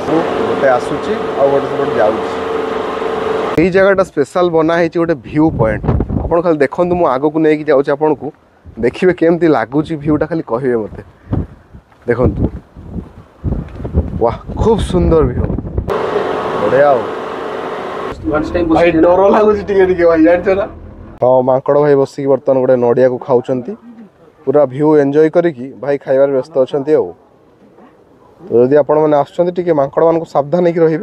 गोटे आसूची आ गोटे सेपटे जाऊँगी। यही जगह स्पेशल बनाई गोटे व्यू पॉइंट आप खाली देखो मु आग को लेकिन जाऊँ आपन को देखिए केमती लगुच व्यूटा खाली कहे मत देखु वाह खूब सुंदर व्यू बढ़िया डर लगुच हाँ मांकड़ भाई बसिक बर्तमान गोटे नड़िया को खाऊं पूरा व्यू एंजॉय करिकी भाई खाइबार व्यस्त अच्छा तो जदि आपण मैंने आसुँच मांकड़ मान सावधान होकर रहिबे।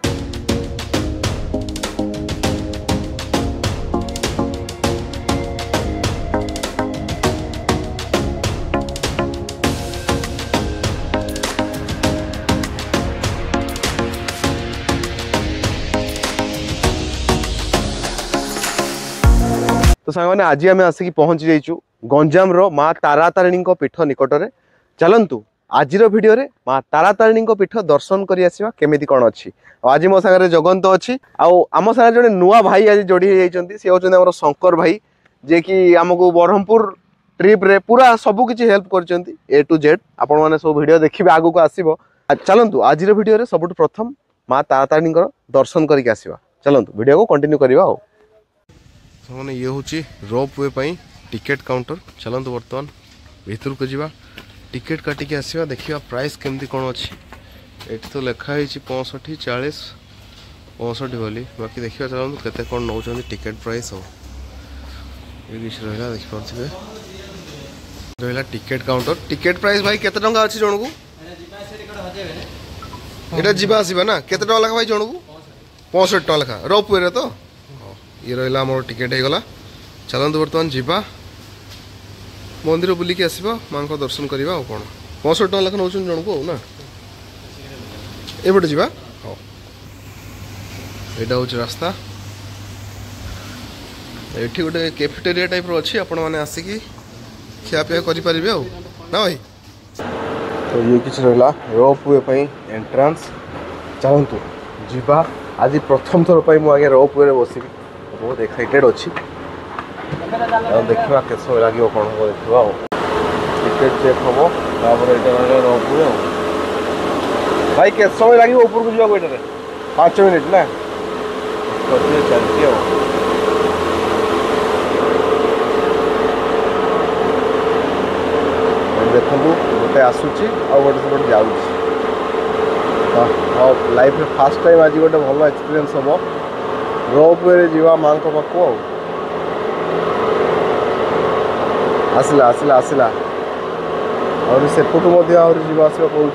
तो सांग मैंने आज आम आसिक पहुँची जाइचु गंजाम रो माँ तारातारिणी पीठ निकटरे। चलतु आज भिडियो रे माँ तारातारिणी पीठ दर्शन कर आसवा केमिति कौन अच्छी। आज मो सागर जगंत अच्छी आम सागर जड़े नुआ भाई आज जोड़ी जाइए सी होचंदी हमर शंकर भाई जे कि आमको ब्रह्मपुर ट्रिप रे पूरा सबु किछि हेल्प करचंती ए टू जेड। आपण माने सब वीडियो देखिबे आगु को आसीबो। चलंतु आज वीडियो रे सबुठ प्रथम माँ तारातारिणी दर्शन करके आसीबा। चलंतु वीडियो को कंटिन्यू करबा। मैंने ये हूँ रोप वे पाई टिकेट काउंटर। चलतु बर्तमान भीतर को जावा टिकेट काटिकी आसवा देखा प्राइस केमती कौन अच्छी। ये तो लिखाई 65 40 65 बोली बाकी देखिए चलते केते कौन नौ टिकेट प्राइस हो ये रहा देखिपे रहा टिकेट काउंटर। टिकेट प्राइस भाई केते टंका अच्छी जन को यहाँ जावा आसवा ना केते टका लेखा भाई जन को 65 टका लेखा रोप वे तो ये रहा मोर टिकेट हो गला। चलतु बर्तमान जीवा मंदिर बुलिकी आसवा माँ को दर्शन करवा और कौन 65 टका लेखा नौ जन को ना एपटे जीवा। हाँ यहाँ हूँ रास्ता ये गोटे कैफेटेरिया टाइप अच्छी आपण मैंने आसिकी खियापिया करें ना भाई। तो ये किसी रहा रोप वे पाई एंट्रांस। चलतु जीवा आज प्रथम थर पर मुझे रोप वे बसबी बहुत एक्साइटेड अच्छी देखा के समय लगे कौन हम देखा टिकेट चेक हम रोप वे भाई के समय लगे ऊपर को जावा ये 5 मिनिट ना चलती देखु गोटे आसूची आ गोटे सेपटे जाऊँगी। हाँ लाइफ में फास्ट टाइम आज गोटे भल एक्सपीरियंस हम रोप वे जीवा माँ को पाखु आसला आसला आसला और सेपटू जीवा आसवा कौच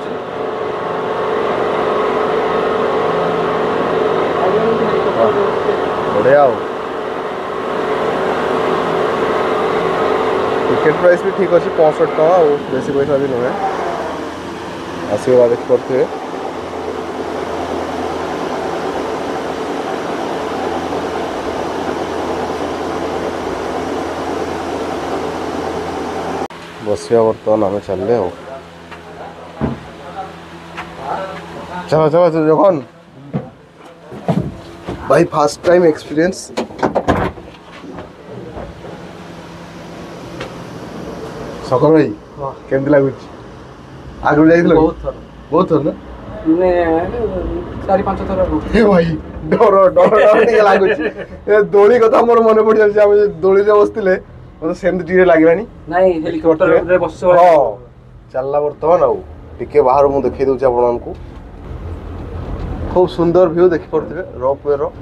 बढ़िया टिकेट प्राइस भी ठीक अच्छे 65 टका बेसी पैसा भी नुहे आसवा देखिपे। बसिया बर्तमान आम चलने चलो चलो जखन भाई फास्ट टाइम एक्सपीरियंस सकर भाई केमती लगुच आगु जाइल बहुत थर ना 4-5 थर भाई डर डर डर लगुच दोली कथा मोर मन पड़ जाए दोली बसते मतलब सेमती टे लगे हेलिकॉप्टर बस चलला बर्तमान आके बाहर मुझे देखी दूसरी आपको खूब सुंदर व्यू देखी पड़े रोप वे रो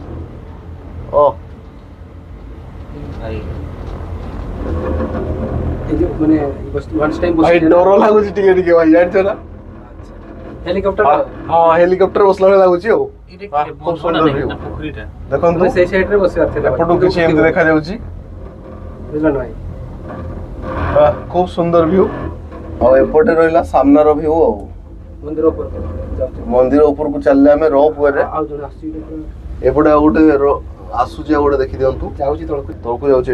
डर लगुच भाई जान ना हेलिकॉप्टर हाँ हेलिकॉप्टर बसला लगुच खूब सुंदर व्यू देखो से साइड रे बस एपटू किछि एमती देखा जाउची भाई खूब सुंदर व्यू और एपटे रहा सामनार व्यू मंदिर ऊपर को चलले आमे रोप वे एपटे गोटे आसुची गोटे देखी दिंतु तलकू जाऊँ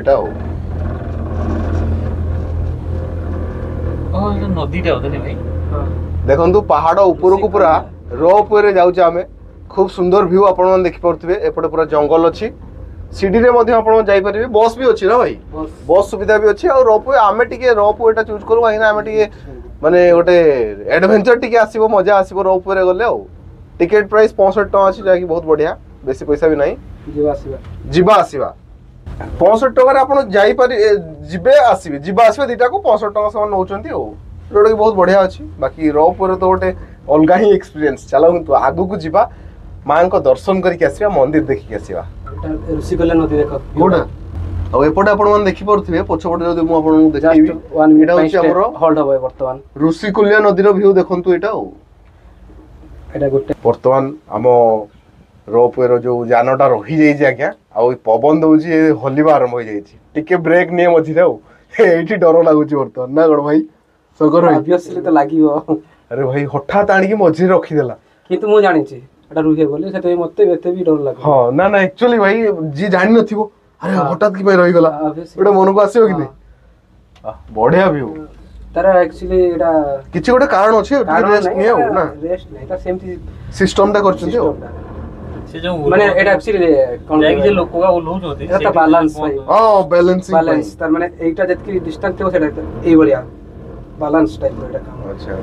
देखु पहाड़ ऊपर को पूरा रोप वे जाऊँ आमे खूब सुंदर व्यू आपण देखी पारे एपटे पूरा जंगल अच्छी सीडी रे मध्य आपण जाई परिबे बस भी अछि ना भाई बस सुविधा भी अछि और रोप वे आमे टिके रोप वेटा चूज करू आइना आमे टिके माने गोटे एडवेंचर टिके आसीबो मजा आसीबो रोप वे रे गले टिकेट प्राइस 65 टका अछि जाकी बहुत बढ़िया बेसी पैसा भी नहीं जीवा आसीबा 65 टका आपण जाई पारि जिबे आसीबे जीवा आसीबे दिटा को 65 टका समान नौचंती ओ जोटा कि बहुत बढ़िया अछि बाकी रोप पर तो गोटे अलगा ही एक्सपीरियंस चलो तो आगु को जीवा मां को दर्शन करके आसीबा मंदिर देखि के आसीबा ऋषिकुल्या नदी देखो कोडा अब एपटे आपण मन देखि परथिबे पछपटे जदि मु आपण देखिबी एटा होछि हमरो होल्ड होय वर्तमान ऋषिकुल्या नदीर व्यू देखंतु एटा ओ एटा गोटे वर्तमान हम रोपवेर जो जानटा रही जाइए आज्ञा आउ पवन दौची हलिबा आरंभ हो जाइए टिके ब्रेक नहीं मझे ये डर लगुच बर्तमान ना गण भाई सगर ऑब्वियसली तो लागिवो अरे भाई हठात आनिक मझे रखीदेला किंतु मु जानि छी एटा रुहे बोले सेते मते एते भी डर लागे हां ना ना एक्चुअली भाई जी जानि नथिबो अरे हठात की रही गला एटा मन को आसीबो कि नहीं बढ़िया व्यू तार एक्चुअली एटा किछि गोटे कारण अछि रेस्ट नहीं हो ना रेस्ट नहीं ता सेमती सिस्टम ता करछथि हो से जो माने एटा एक्चुअली कोन जे लोक का ओलौ जोती एटा बैलेंस भाई हां बैलेंसिंग बैलेंस तार माने एटा जतकी डिस्टेंस थियो सेटा एई बलिया बैलेंस टाइप एटा काम अच्छा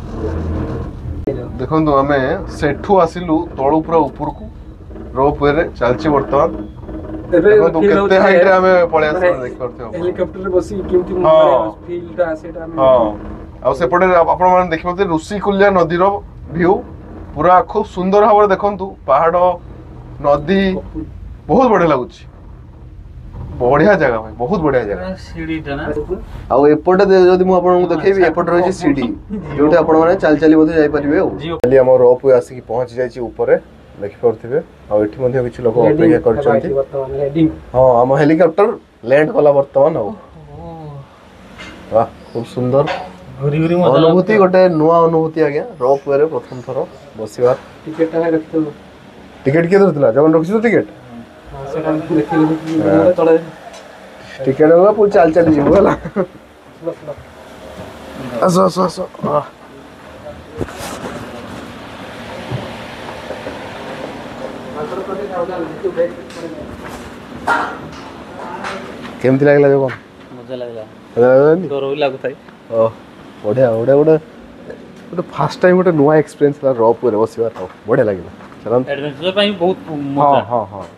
अच्छा देखो आमे सेठू आसिलु तळु पूरा ऊपर को रोप वे रे चलची वर्तमान देखो तो केते हाइट रे हमें पळे आस देख करते हो हेलीकॉप्टर रे बसी केमती माने फील ता सेटा में हां आ सेपटे आपण माने देखिबते ऋषिकुल्या नदी रो व्यू पूरा खूब सुंदर भाव देखंतु पहाड़ नदी बहुत बढ़िया लगुच बढ़िया जगह भाई बहुत बढ़िया जगह सीढ़ी ना आ एपटे जदि मु आपन देखैबी एपटे रही सीढ़ी जोटे आपण माने चाल चाली बोते जाई परिबे ओ खाली हम रोप वे आसी पहुंच जाई छी ऊपर देखि परथिबे आ एठी मध्ये किछ लोक अपेक्षा करछंती हां हम हेलीकॉप्टर लैंड कला वर्तमान हो वाह खूब सुंदर अनुभूति गोटे नुआ अनुभूति आ गया रोप वे रे प्रथम थरो बसिबा टिकट है रखतो टिकट के दरतला जवन रखिस टिकट हां सेटा देखि तळे टिकट वाला पुल चाल चाल जीव होला असो असो असो केमती लागला जो मजा लागला डर भी लागु थाई ओ बढ़िया बढ़िया गोटे फास्ट टाइम गोटे नुआ एक्सपीरियंस ला रोप रे बसिबा तो बढ़िया लागला चलन एडवेंचर ପାଇଁ बहुत मजा हां हां हां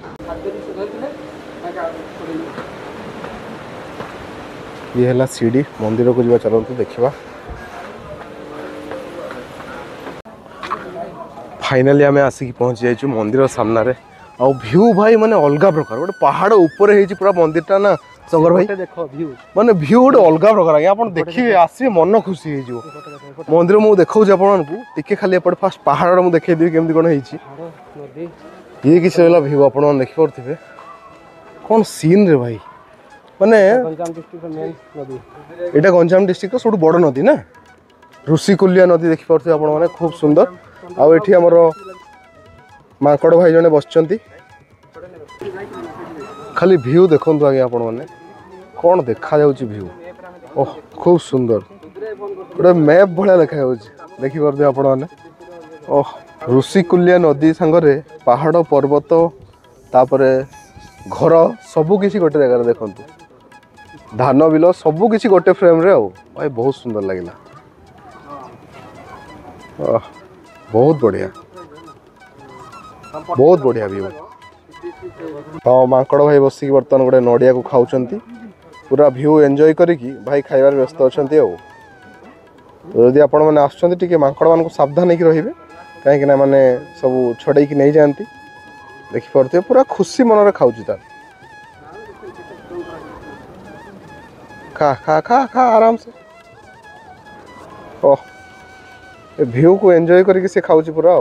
ये हला सीडी मंदिर को जीवा चलंतु देखिबा फाइनली हमें आसिक पहुंच जाइछु मंदिर सामना रे आ व्यू भाई माने अलगा प्रकार गोटे पहाड़ ऊपर हेची पूरा मंदिरटा ना शंकर भाई देखो व्यू माने व्यू गोटे अलगा प्रकार आज्ञा आपण देखिबे आसी मन खुशी हे जो मंदिर मु देखाउ जे आपण को टिके खाली एपट फास्ट पहाड़ मु देखाइ दियो केमती कोन हेची नदी ये किछ रहला व्यू आपण देखि परथिबे कोन सीन रे भाई माने गंजाम डिस्ट्रिक्ट मेन नदी एटा गंजाम डिस्ट्रिक्ट रो सबटु बड़ नदी ना ऋषिकुल्या नदी देखि परथिबे आपण माने खूब सुंदर आ एठी हमरो माकड़ भाई जने बसचंती खाली व्यू देखंतु आगे आपण माने कोन देखा जाउची व्यू ओह खूब सुंदर गोटे मैप भलिया देखा जाउची देखि परदे आपण माने ओह ऋषिकुल्या नदी संगरे पहाड़ पर्वत तापरे घर सबु किसी गोटे जगह देखंतु धान बिल सबु किसी गोटे फ्रेम रे भाई बहुत सुंदर लगिला बहुत बढ़िया व्यू हाँ माकड़ भाई बसिक बर्तमान गोटे नड़िया को खाऊंट पूरा व्यू एंजॉय करिकी भाई खाइबार व्यस्त अच्छा जदि आपण मैंने आसुँच माकड़ मान को सावधान होकर रे कहीं माने सब छड़े नहीं जाती देखिपे पूरा खुशी मन खाऊ तार खा खा खा खा आराम से ओह व्यू को एंजॉय करके से खाऊ पूरा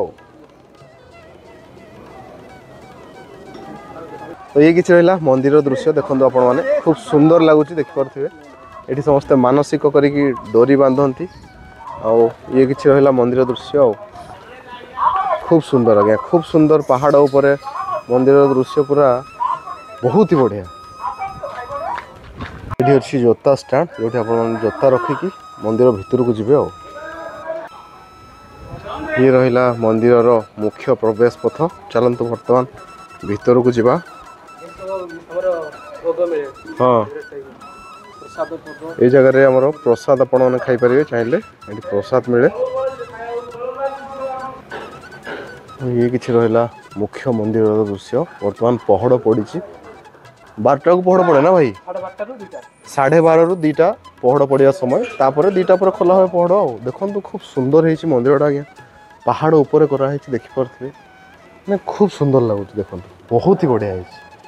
तो ये किसी रहा मंदिर दृश्य देखो आपण मैंने खूब सुंदर लगुच देखिपे ये समस्ते मानसिक करी डोरी बांधती आउ ये किसी रहा मंदिर दृश्य खूब सुंदर आज्ञा खूब सुंदर पहाड़ उपरे मंदिर दृश्य पूरा बहुत ही बढ़िया ये अच्छी जोता स्टैंड जो जोता रखिकी मंदिर भितर को जीवे ये रहा मंदिर मुख्य प्रवेश पथ चलतु बर्तमान भितर को जीवा हाँ ये जगह आमर प्रसाद आपण मैंने खाई पारे चाहिए ये प्रसाद मिले ये किसी रहा मुख्य मंदिर दृश्य बर्तमान पहड़ पड़ी 12टा को पहड़ पड़े ना भाई 12:30 रु 2टा पहड़ पड़ा समय तापर 2टा पर खोला हुए पहड़ देखो खूब सुंदर है मंदिर आज्ञा पहाड़ उपर कराई देखिपे मैं खूब सुंदर लगुच देखो बहुत ही बढ़िया है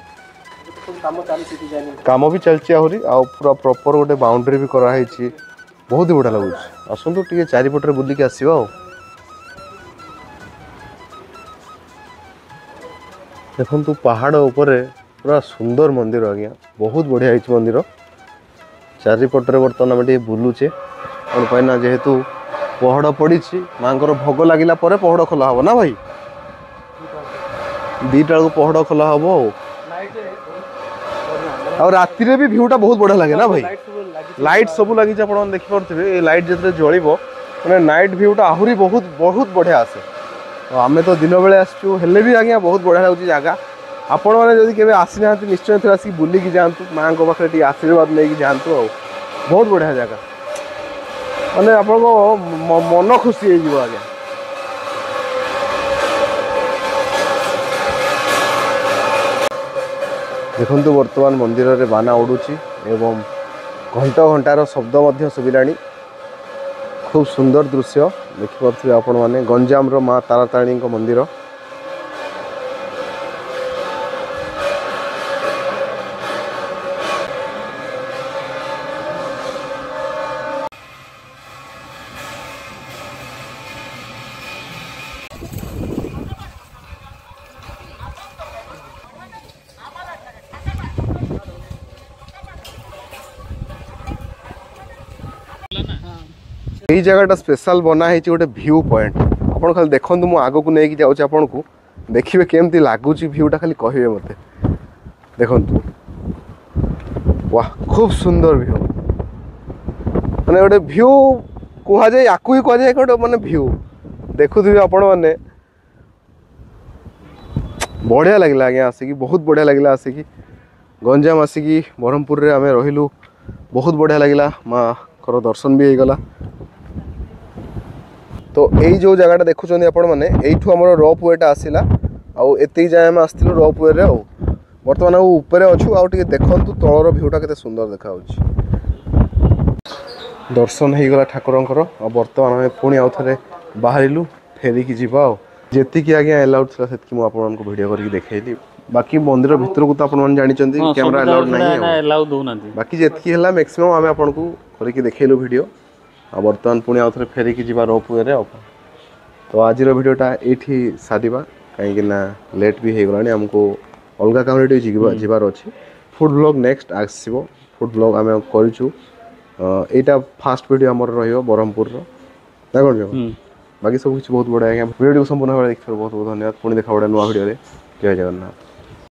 काम भी चलती आहरी पूरा प्रॉपर गोटे बाउंड्री भी कराई बहुत ही बढ़िया लगुच आसतु टे चारिपटे बुलिक आसवा देखु पहाड़ उपर पूरा सुंदर मंदिर आज्ञा बहुत बढ़िया है मंदिर चारिपटे बर्तमान आम बुलुचे कौन पाइना जेहेतु पहड़ पड़ी माँ भोग लगिला पहड़ खोला हम ना भाई 2टा को पहड़ खोला हम राति भी भ्यूटा बहुत बढ़िया लगे ना भाई लाइट सब लगी आप देखिपे लाइट जो जल मैंने नाइट भ्यूटा आहरी बहुत बहुत बढ़िया आसे आम तो दिन बेले आसचु हेले भी आज्ञा बहुत बढ़िया लगे जगह आपण मैंने जब केवे आसी ना निश्चय थे आसिक बुलिकी जातु माँ पाखे आशीर्वाद नहीं जातु बहुत बढ़िया जगह मैंने आप मन खुशी हो आज्ञा देखु वर्तमान मंदिर रे बाना उड़ुची एवं घंटा घंटार शब्द शुभिला खूब सुंदर दृश्य देखिपे आपण मैंने गंजाम रो माँ तारातारिणी मंदिर यही जगह स्पेशल बना है गोटे व्यू पॉइंट आप खाली देखो मुझे आग को लेकिन जाऊँ आपन को देखिए केमती लगुच व्यूटा खाली कहे मत देखु वाह खूब सुंदर व्यू मैंने गोटे व्यू कहुए या कहुए गोटे मैंने व्यू देखुवे आपण मैंने बढ़िया लगे आज्ञा आसिक बहुत बढ़िया लगे आसिक गंजाम आसिक ब्रह्मपुर में आम रहिलु बहुत बढ़िया लगे माँ को दर्शन भी होगला तो यही जो जगह देखुं आपण मैंने यू आम रोप वेटा आसला आत जाए आम आसलु रोप वे रे बर्तमान ऊपर अच्छु आउ देखु तलर भ्यूटा केते सुंदर देखा दर्शन हो गला ठाकुरंकर बर्तमान आम पुणी आउ थे बाहरिलु फेरिकी जीवा जी आज्ञा एलाउड था से मुझे वीडियो करके देखली बाकी मंदिर भितर को तो आपन जानते कैमरा एलाउड नहीं बाकी जी मैक्सिमम आम आपको करके देखलु वीडियो बर्तमान पुणी आउ थे फेरिकी जीवा रोप वे रे तो आज वीडियोटा ये सारिबा कहीं लेट भी हो गला आमको अलग काम जीवार अच्छी फूड ब्लॉग नेक्स्ट आसो फूड ब्लॉग आम करूँ यहाँ फास्ट वीडियो आमर ब्रह्मपुर ना कौन बाकी सब कुछ बहुत बढ़िया वीडियो को संपूर्ण भाव देखिए बहुत बहुत धन्यवाद पुणी देखा बड़ा नुआ वीडियो जय जगन्नाथ।